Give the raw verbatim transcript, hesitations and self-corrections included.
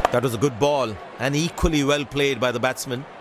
That was a good ball and equally well played by the batsman.